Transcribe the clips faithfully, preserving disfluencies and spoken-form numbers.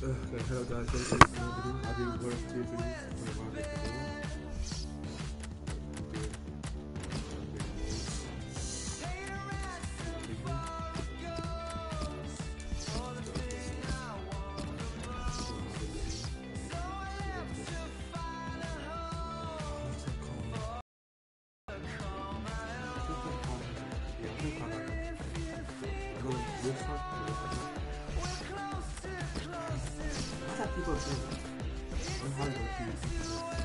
Okay, hello guys, welcome to another video. I'll be going to videos for a while ago. People do on how to go to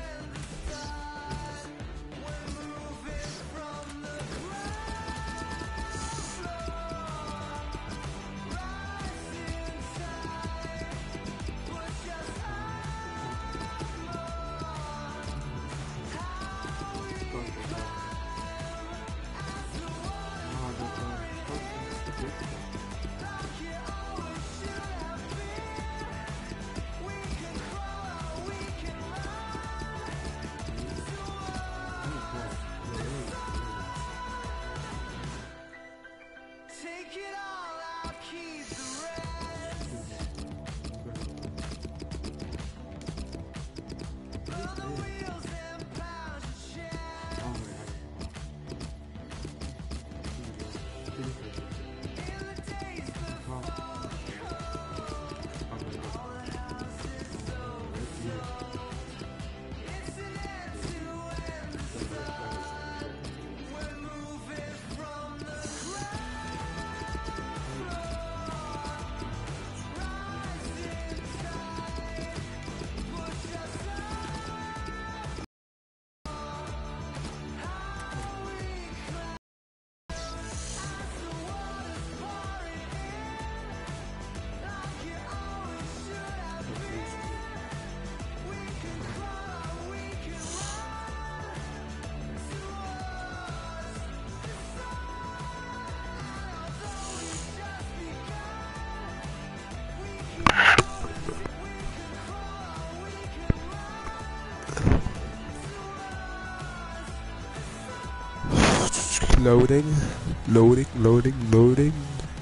loading, loading, loading, loading.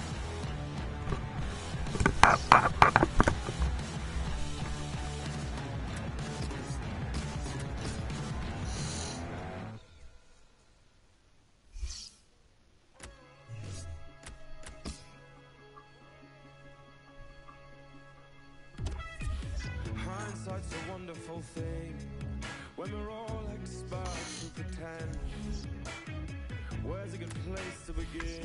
Hindsight's a wonderful thing when we're all experts who pretend. Where's a good place to begin?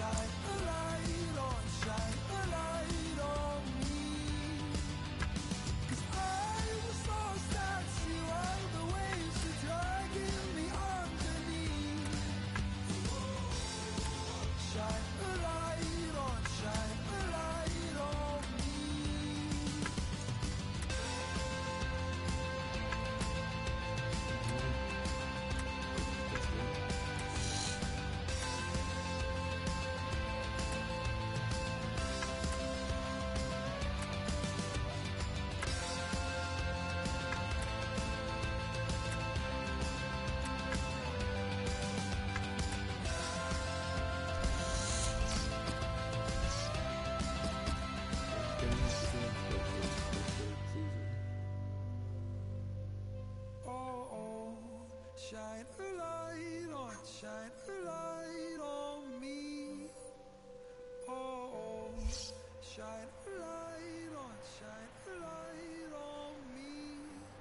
Shine a light on, shine a light on me. Oh, shine a light on, shine a light on me.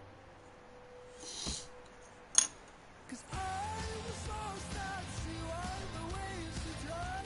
'Cause I was lost at sea while the waves were dry.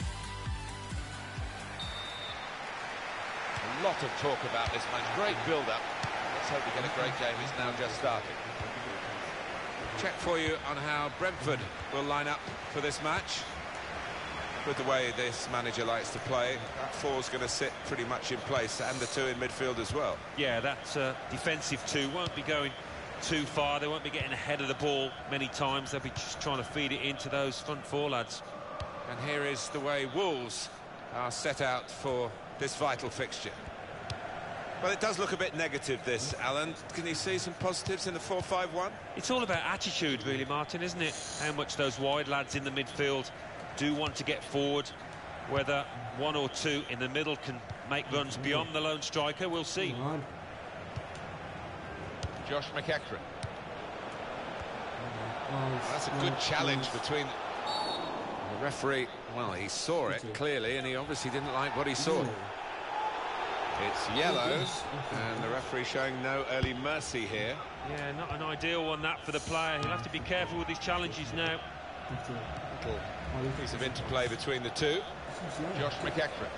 A lot of talk about this match. Great build-up. Let's hope we get a great game. It's now just started. Check for you on how Brentford will line up for this match. With the way this manager likes to play, that four's going to sit pretty much in place, and the two in midfield as well. Yeah, that uh, defensive two won't be going too far. They won't be getting ahead of the ball many times. They'll be just trying to feed it into those front four lads. And here is the way Wolves are set out for this vital fixture. Well, it does look a bit negative, this, Alan. Can you see some positives in the four five one? It's all about attitude, really, Martin, isn't it? How much those wide lads in the midfield do want to get forward. Whether one or two in the middle can make runs beyond the lone striker, we'll see. Josh McEachran. That's a good challenge between the referee. Well, he saw it clearly, and he obviously didn't like what he saw. It's yellow, and the referee showing no early mercy here. Yeah, not an ideal one, that, for the player. He'll have to be careful with his challenges now. Little piece of interplay between the two. Josh McEachran.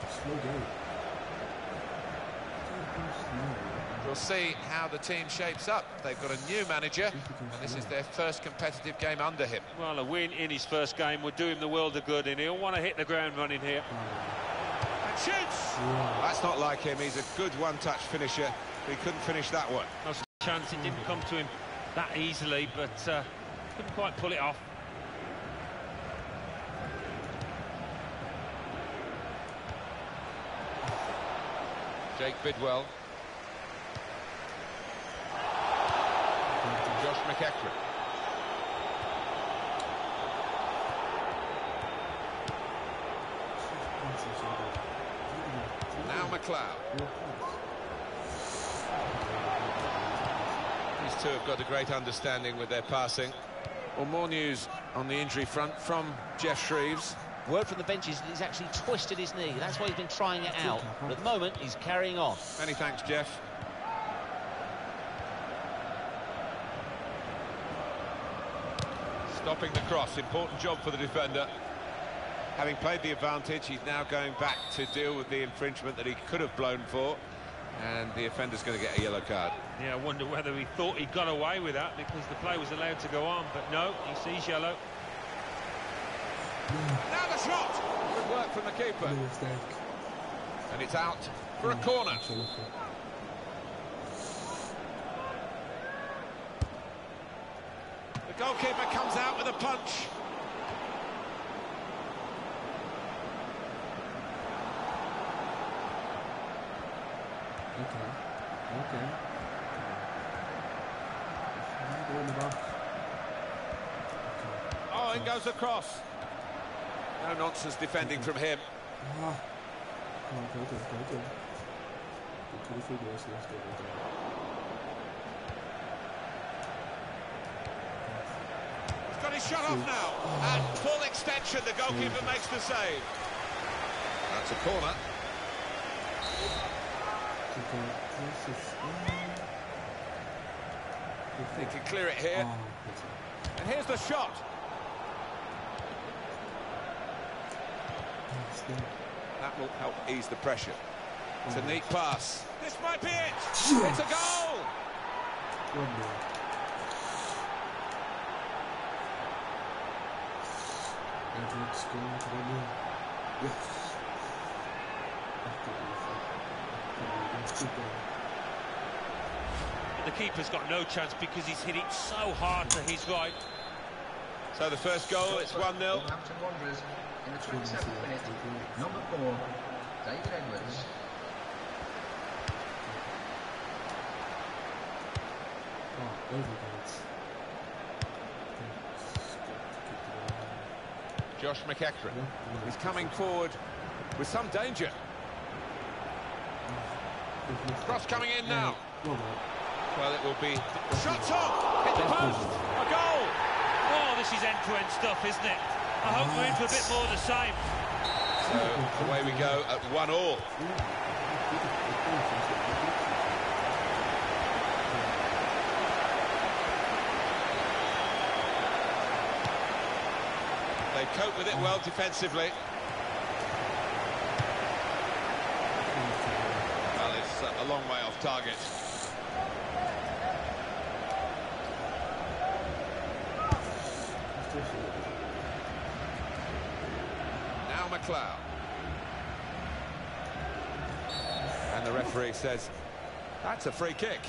We'll see how the team shapes up. They've got a new manager, and this is their first competitive game under him. Well, a win in his first game would do him the world of good, and he'll want to hit the ground running here. And shoots! That's not like him. He's a good one-touch finisher, but he couldn't finish that one. No chance. It didn't come to him that easily, but uh, couldn't quite pull it off. Jake Bidwell. Josh McEachran. Now McLeod. These two have got a great understanding with their passing. Well, more news on the injury front from Jeff Shreves. Word from the benches that he's actually twisted his knee. That's why he's been trying it out. But at the moment, he's carrying on. Many thanks, Jeff. Stopping the cross, important job for the defender. Having played the advantage, he's now going back to deal with the infringement that he could have blown for, and the offender's going to get a yellow card. Yeah, I wonder whether he thought he got away with that because the play was allowed to go on, but no, he sees yellow. Now the shot! Good work from the keeper. And it's out for a corner. The goalkeeper comes out with a punch. Okay. Okay. Oh, in goes the cross. No nonsense defending from him. He's got his shot off now. And full extension, the goalkeeper makes the save. That's a corner. He can clear it here. And here's the shot. That will help ease the pressure. It's a neat pass. This might be it. Yes. It's a goal. One more. Edwards going to one more. Yes. The keeper's got no chance because he's hit it so hard to his right. So the first goal, it's one nil. Wolverhampton Wanderers in the twenty-seventh minute. Number four, David Edwards. Oh, overboards. Josh McEachran. He's coming forward with some danger. Cross coming in now. Well, it will be shots on, hit the post, a goal. Oh, this is end-to-end stuff, isn't it? I hope we're into a bit more of the same. So away we go at one all. They cope with it well defensively. Well, it's a long way off target. Now McLeod. And the referee says, that's a free kick.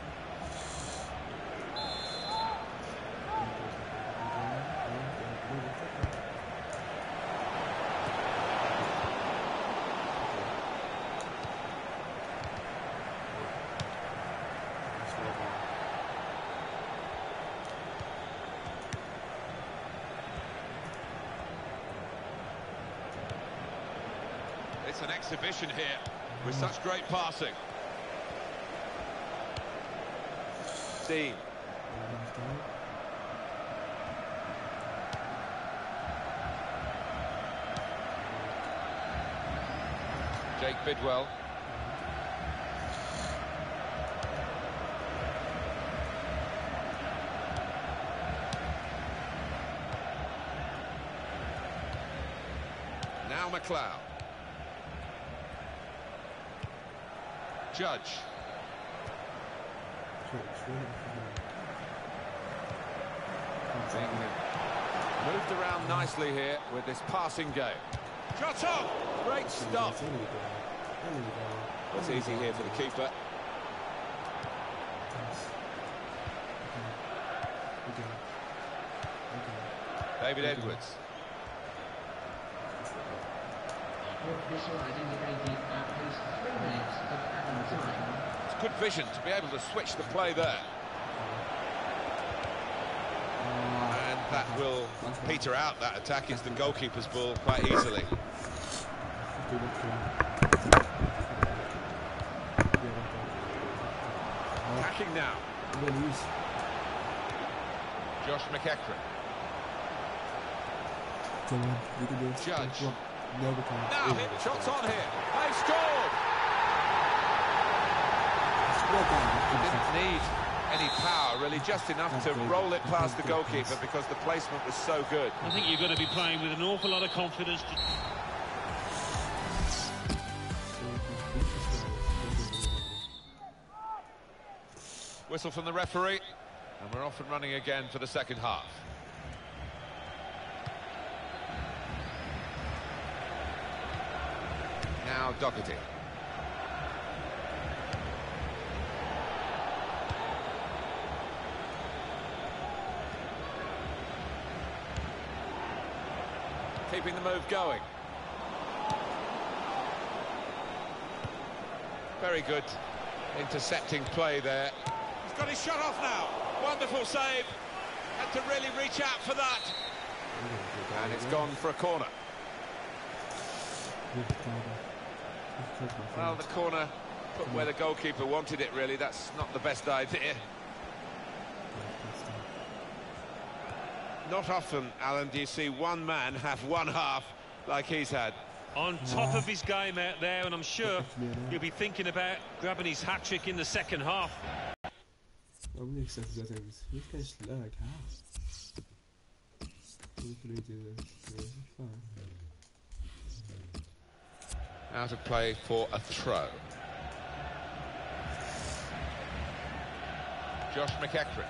It's an exhibition here with such great passing. Dean. Jake Bidwell. Now McLeod. Judge. Being moved around nicely here with this passing game. Shot on! Great stop. It's easy here for the keeper. David Edwards. It's good vision to be able to switch the play there. And that will peter out that attack. It's the goalkeeper's ball quite easily. Attacking now. Josh McEachran. Judge. Now hit shots on here. They scored. Didn't need any power, really, just enough to roll it past the goalkeeper because the placement was so good. I think you've got to be playing with an awful lot of confidence. To... Whistle from the referee, and we're off and running again for the second half. Now Doherty. Keeping the move going. Very good intercepting play there. He's got his shot off now. Wonderful save. Had to really reach out for that. And it's gone for a corner. Well, the corner put where the goalkeeper wanted it, really. That's not the best idea. Not often, Alan, do you see one man have one half like he's had. On top of his game out there, and I'm sure he'll be thinking about grabbing his hat-trick in the second half. Waarom niet gezegd dat hij was? Niet geen slag, ha? Hoe verliet hij dat? Dat is fijn. out of play for a throw. Josh McEachran.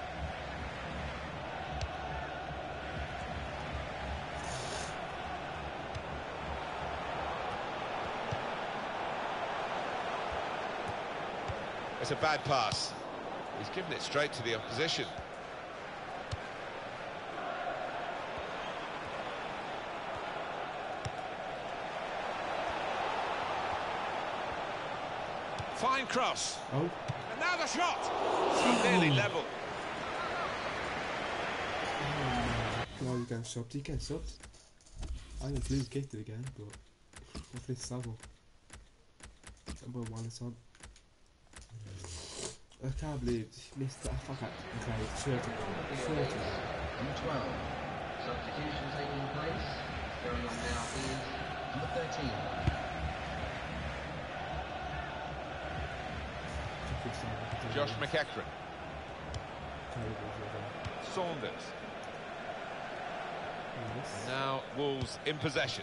It's a bad pass. He's given it straight to the opposition. Fine cross. Oh. And now the shot. So nearly level. Well, you get subbed. You get subbed. I didn't lose kicked it again, but hopefully it's level. Number one is on. I can't believe he missed that. Fuck it. Okay, shirt it. Shirt it. Number twelve. Substitution taking place. Going on now is number thirteen. Josh McEachran. Saunders. Now Wolves in possession.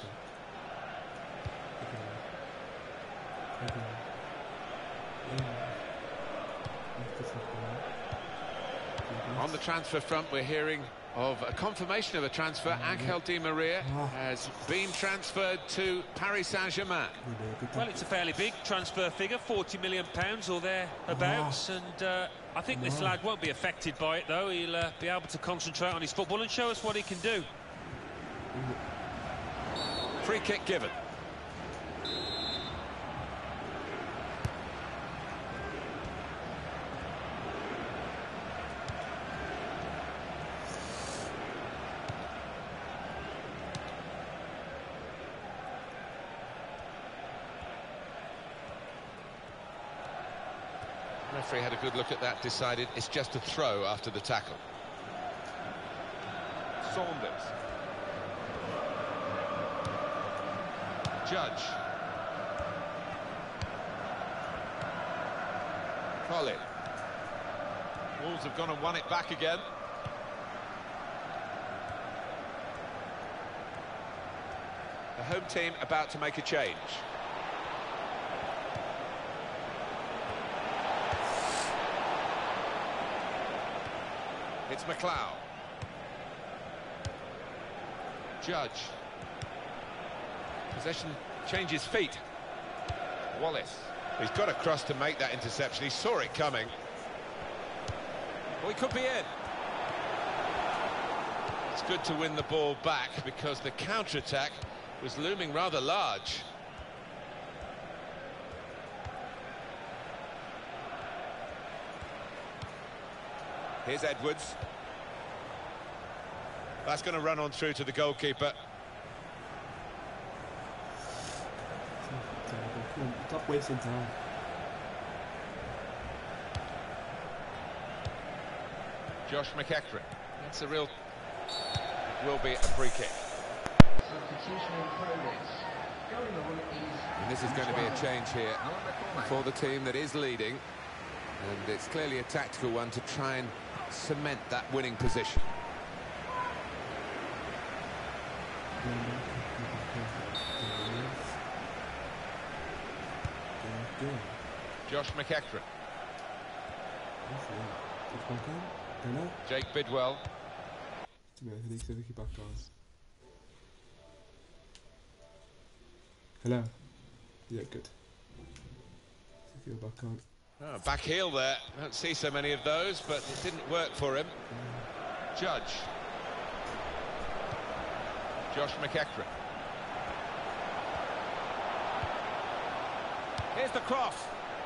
On the transfer front, we're hearing of a confirmation of a transfer. Angel Di Maria has been transferred to Paris Saint-Germain. Well, it's a fairly big transfer figure, forty million pounds or thereabouts, and uh, I think this lad won't be affected by it, though. He'll uh, be able to concentrate on his football and show us what he can do. Free kick given. The referee had a good look at that, decided it's just a throw after the tackle. Saunders. Judge. Colin. Wolves have gone and won it back again. The home team about to make a change. It's McLeod. Judge. Possession changes feet. Wallace. He's got across to make that interception. He saw it coming. Well, he could be in. It's good to win the ball back because the counter-attack was looming rather large. Here's Edwards. That's going to run on through to the goalkeeper. Stop wasting time. Josh McEachran. That's a real... will be a free kick. Substitution in progress. Going on is... And this is going to be a change here for the team that is leading. And it's clearly a tactical one to try and cement that winning position. Josh McEachran. Jake Bidwell. Hello. Yeah, good. Back on. Oh, back heel there. Don't see so many of those, but it didn't work for him. Judge. Josh McEachran. Here's the cross.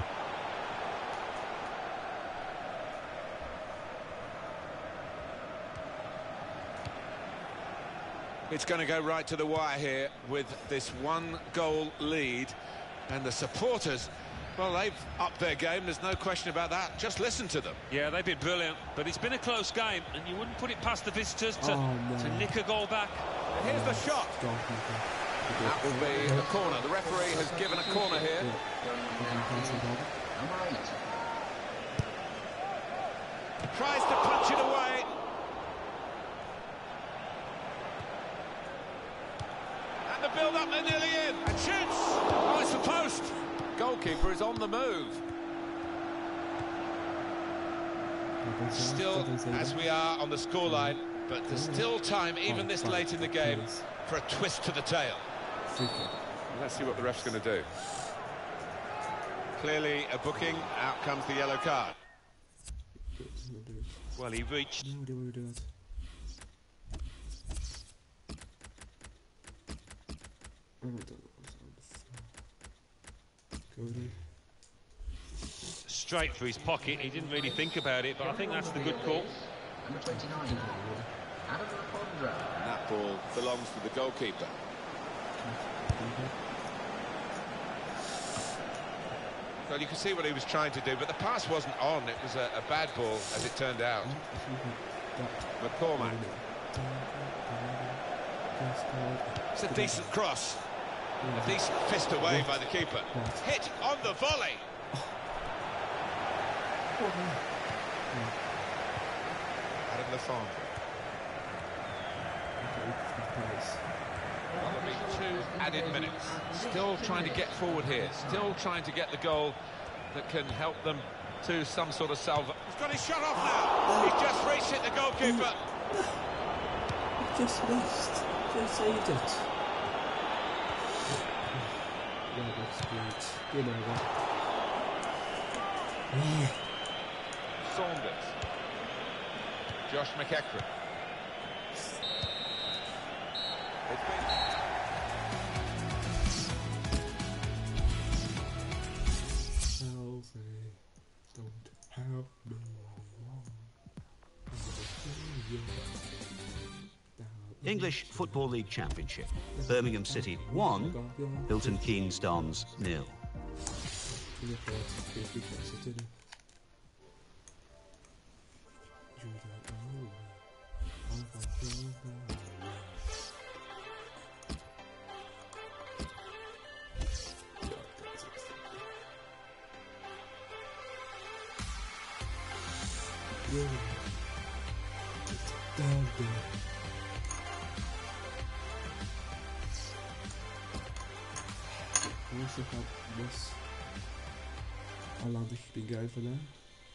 It's going to go right to the wire here with this one goal lead, and the supporters, well, they've upped their game, there's no question about that. Just listen to them. Yeah, they've been brilliant, but it's been a close game, and you wouldn't put it past the visitors to, oh, no. to nick a goal back. And here's the shot. That will be the corner. The referee has given a corner here. Tries to punch it away. And the build-up, they're nearly in. And shoots. Oh, it's a goalkeeper is on the move. Still, as we are on the scoreline, but there's still time, even this late in the game, for a twist to the tail. Let's see what the ref's going to do. Clearly a booking, out comes the yellow card. Well, he reached. Straight for his pocket. He didn't really think about it, but I think that's the good call. Number twenty-nine. Adam Rapondra. And that ball belongs to the goalkeeper. Well, you can see what he was trying to do, but the pass wasn't on. It was a, a bad ball, as it turned out. McCormack. It's a decent cross. A decent fist away by the keeper. Hit on the volley. Adam Lafondra. That'll be two added minutes. Still trying to get forward here. Still trying to get the goal that can help them to some sort of salvo. He's got his shot off now. He's just reached it, the goalkeeper. Just missed. Just saved it. Yeah, that's great. You know that. Saunders. Josh McEachran. It's been... Don't have no English Football League Championship. Birmingham City one, Milton Keynes Dons nil. Down there. Also help this. How long did you go for that?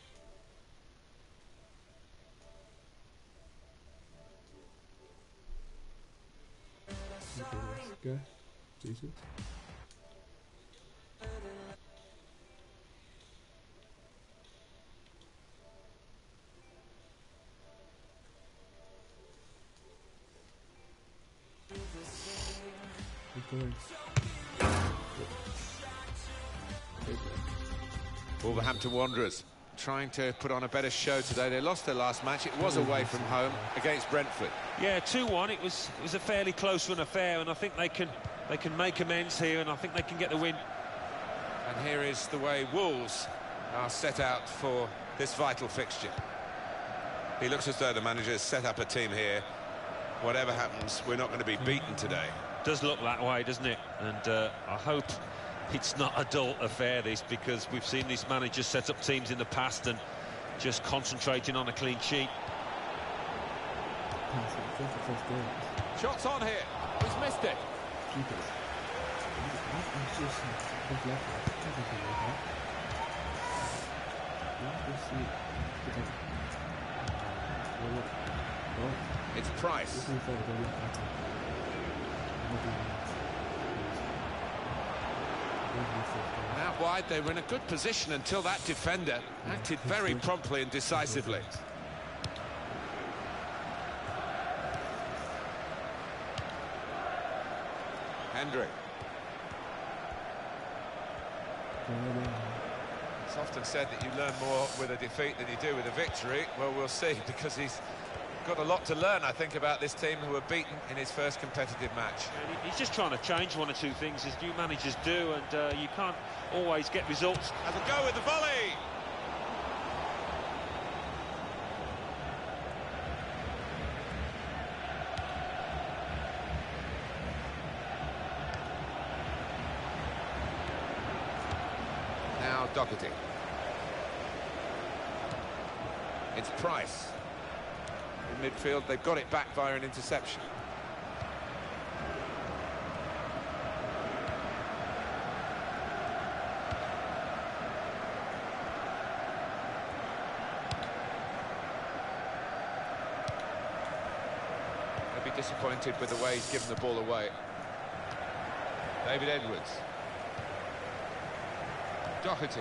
Okay, let's go. Jesus. Keep going. Wolverhampton Wanderers trying to put on a better show today. They lost their last match. It was away from home against Brentford. Yeah, two one. It was it was a fairly close run affair, and I think they can they can make amends here, and I think they can get the win. And here is the way Wolves are set out for this vital fixture. He looks as though the manager has set up a team here. Whatever happens, we're not going to be beaten today. Does look that way, doesn't it? And uh, I hope it's not a dull affair, this, because we've seen these managers set up teams in the past and just concentrating on a clean sheet. Shots on here. He's missed it. It's Price. And out wide, they were in a good position until that defender acted very promptly and decisively. Hendrick. It's often said that you learn more with a defeat than you do with a victory. Well, we'll see, because he's got a lot to learn, I think, about this team who were beaten in his first competitive match. And he's just trying to change one or two things, as new managers do, and uh, you can't always get results. Have a go with the volley! Now Doherty. It's Price. In midfield, they've got it back via an interception. disappointed with the way he's given the ball away. David Edwards. Doherty.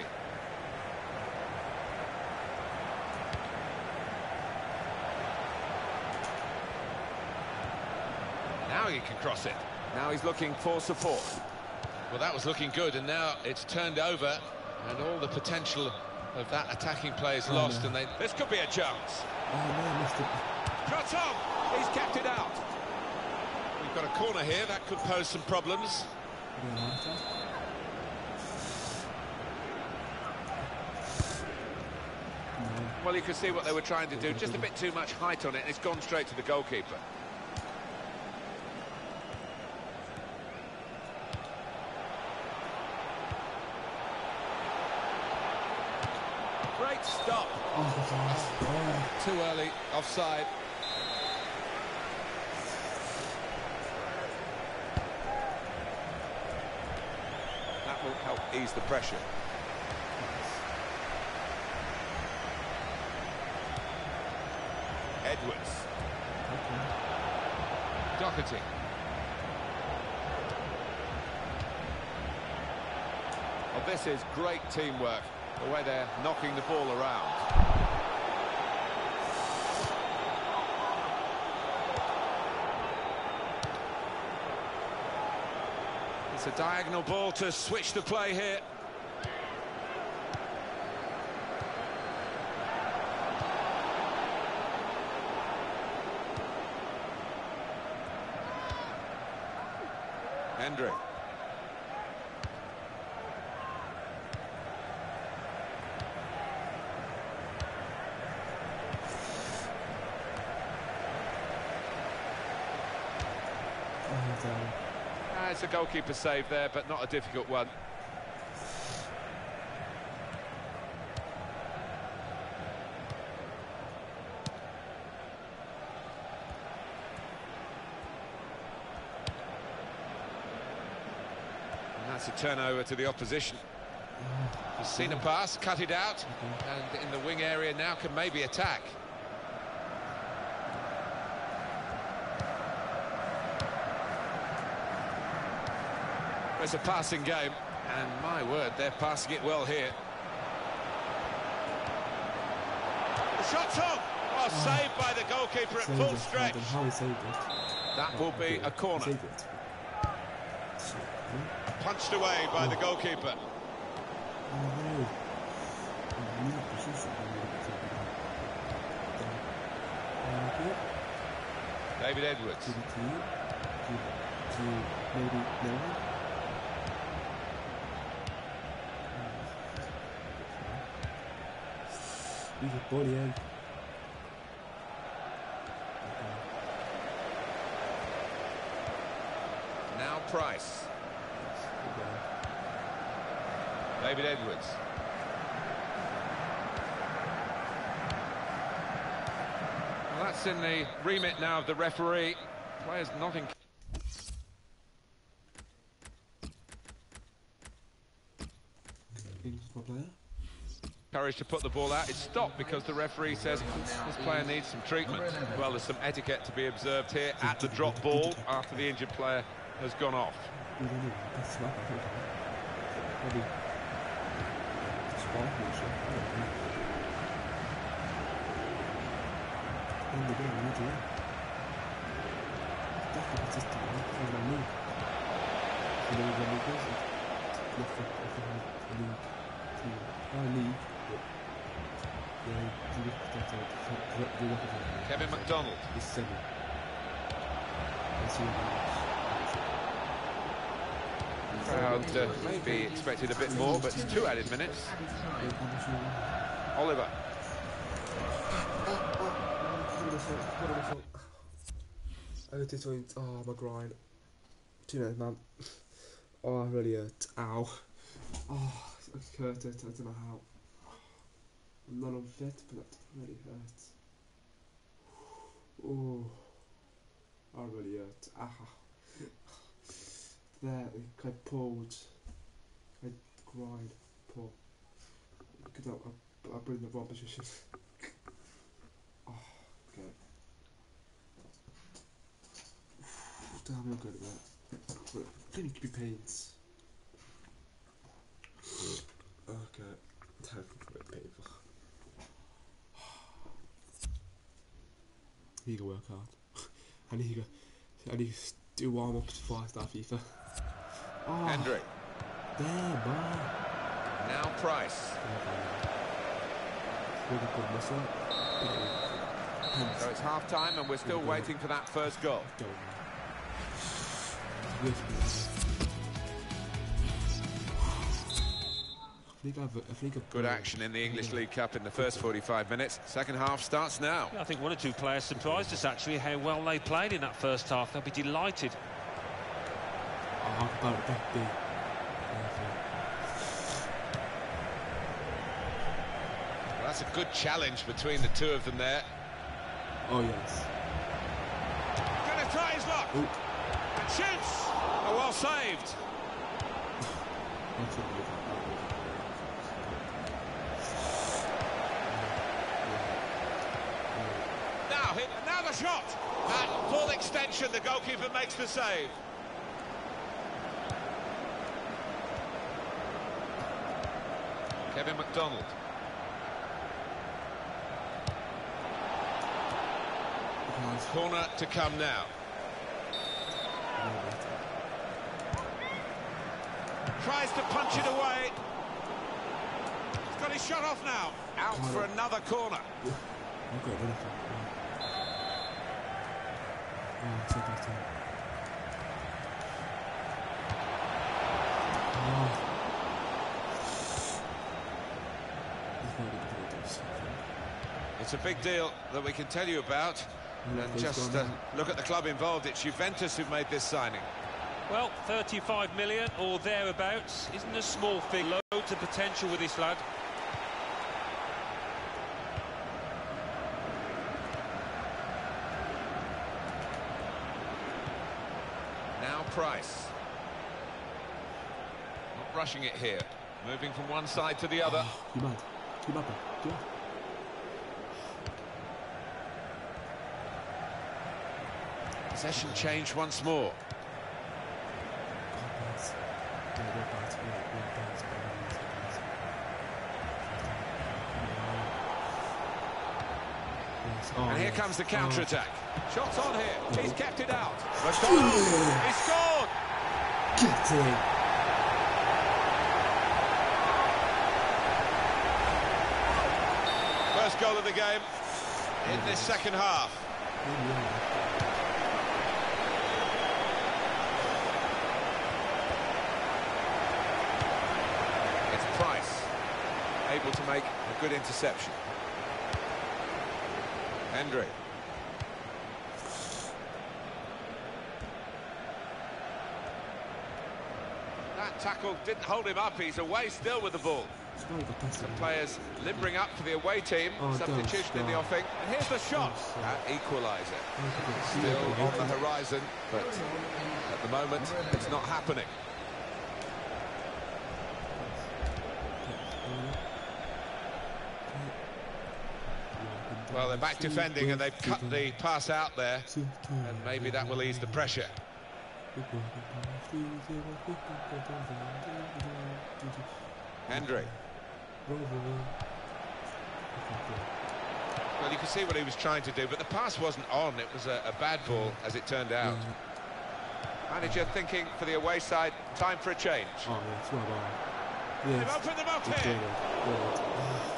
Now he can cross it. Now he's looking for support. Well, that was looking good, and now it's turned over, and all the potential of that attacking play is oh, lost, no. and they... This could be a chance. Oh, no, I missed it. Shot on! He's kept it out. We've got a corner here, that could pose some problems. Yeah, well, you could see what they were trying to do, just a bit too much height on it, and it's gone straight to the goalkeeper. Great stop. Oh, oh. Too early, offside. That will help ease the pressure. Edwards. Okay. Doherty. Well, this is great teamwork, the way they're knocking the ball around. It's a diagonal ball to switch the play here. Hendrick. Ah, it's a goalkeeper save there, but not a difficult one. And that's a turnover to the opposition. He's seen a pass, cut it out, and in the wing area now can maybe attack. It's a passing game, and my word, they're passing it well here. The shot's on! Oh, oh, saved by the goalkeeper at full stretch. How he saved it. That will be a corner. Saved it. Punched away by the goalkeeper. Oh, no. David Edwards. Maybe no. He's a body end. Now Price. David Edwards. Well, that's in the remit now of the referee. Players not in... Courage to put the ball out. It's stopped because the referee says this player needs some treatment. Well, there's some etiquette to be observed here at the drop ball after the injured player has gone off. Kevin McDonald. Crowd uh, maybe expected a bit more, but it's two added minutes. Oliver. Oh, this one, oh, my groin. Do you know, man? Oh, I really hurt. Ow. Oh, I hurt it. I don't know how. I'm not unfit, but that really hurts. Oh, I really hurt. Ah. There, I pulled. I grind. Pull. Because I, I, I put in the wrong position. Oh, okay. Damn, I'm good at that. But can you keep your pains? Okay. Definitely painful. I need to work hard. I need to, I need to do warm ups before I start FIFA. Oh, Hendry. There, man. Now Price. Really good muscle. So it's half time and we're still waiting for that first goal. Good action in the English League Cup in the first forty-five minutes. Second half starts now. Yeah, I think one or two players surprised us actually how well they played in that first half. They'll be delighted. Well, that's a good challenge between the two of them there. Oh yes. Gonna try his luck. Ooh. And shoots. Oh, well saved. Now hit another shot. At full extension, the goalkeeper makes the save. Kevin McDonald. Corner to come now. Tries to punch it away. He's got his shot off now. Out for another corner. It's a big deal that we can tell you about. And just uh, look at the club involved. It's Juventus who've made this signing. Well, thirty-five million or thereabouts isn't a small figure. Loads of potential with this lad. Now Price. Not rushing it here. Moving from one side to the other. You mad? You mad? You mad? Possession change once more. And here comes the counter-attack. Shots on here. He's kept it out. He scored! Get it! First goal of the game in this second half. It's Price, able to make a good interception. Hendry. That tackle didn't hold him up. He's away still with the ball. Some players limbering up for the away team. Oh, Substitution in the offing. And here's the shot. That equaliser. Still on the horizon, but at the moment it's not happening. Well, they're back defending and they've cut the pass out there, and maybe that will ease the pressure. Hendry. Well, you can see what he was trying to do, but the pass wasn't on. It was a, a bad ball, as it turned out. Manager thinking for the away side, time for a change. Oh, yeah, it's not bad. Yeah, They've opened them up it's here. good, good.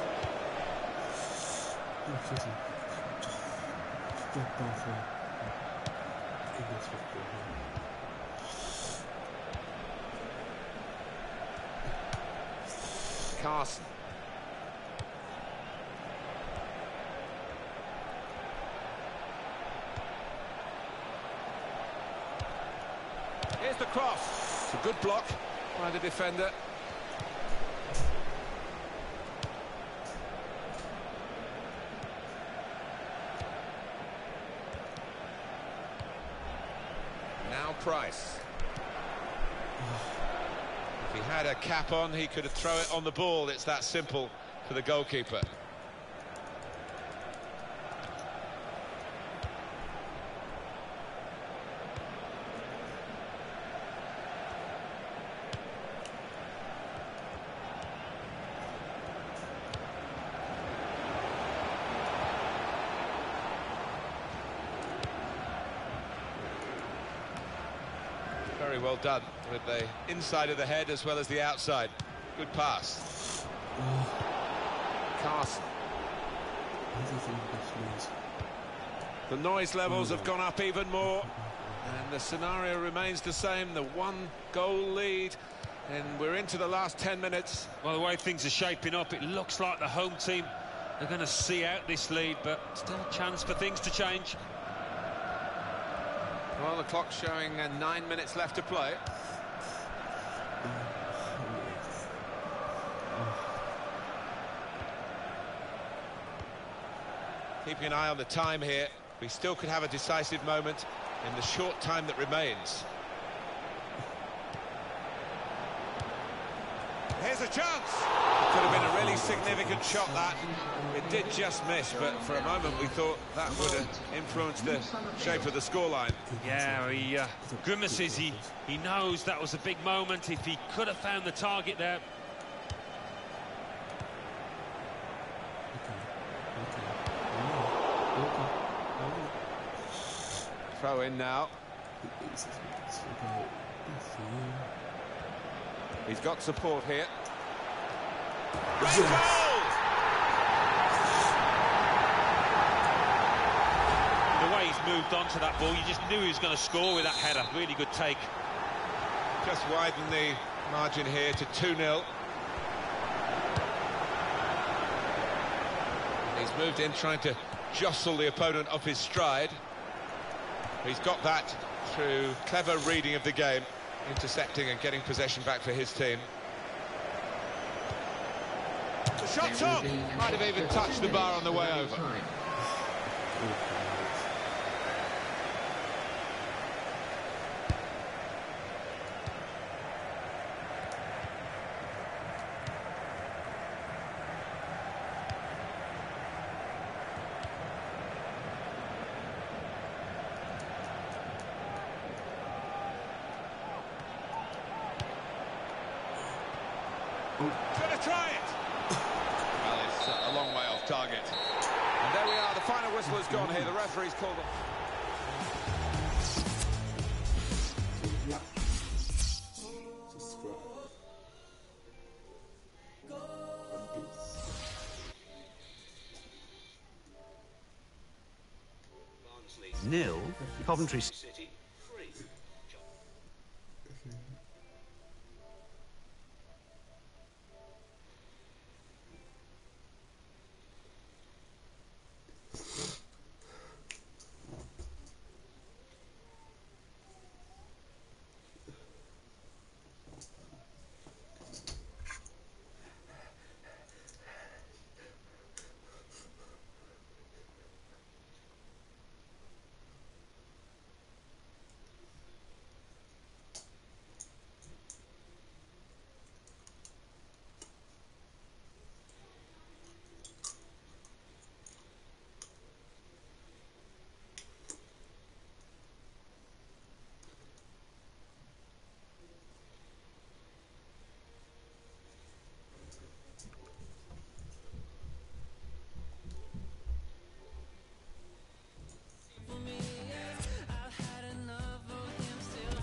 Get back there. English football. Carson. Here's the cross. It's a good block by the defender. Now Price. If he had a cap on, he could throw it on the ball. It's that simple for the goalkeeper. Very well done with the inside of the head as well as the outside. Good pass. Carson. The noise levels have gone up even more, and the scenario remains the same. The one goal lead, and we're into the last ten minutes. Well, the way things are shaping up, it looks like the home team are going to see out this lead, but still a chance for things to change. Well, the clock's showing uh, nine minutes left to play. Keeping an eye on the time here. We still could have a decisive moment in the short time that remains. Here's a chance. It could have been a really significant shot, that. It did just miss, but for a moment we thought that would have influenced the shape of the scoreline. Yeah, he uh, grimaces. He, he knows that was a big moment. If he could have found the target there. Throw in now. He's got support here. Great goal! The way he's moved on to that ball, you just knew he was going to score with that header. Really good take. Just widen the margin here to two nil. He's moved in trying to jostle the opponent off his stride. He's got that through clever reading of the game, intercepting and getting possession back for his team. The shot's on! Might have even touched the bar on the way over. Gonna try it! Well, it's uh, a long way off target. And there we are, the final whistle has gone here. The referee's called it. Nil, Coventry City.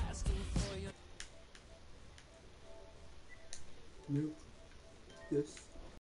Nope. Yes.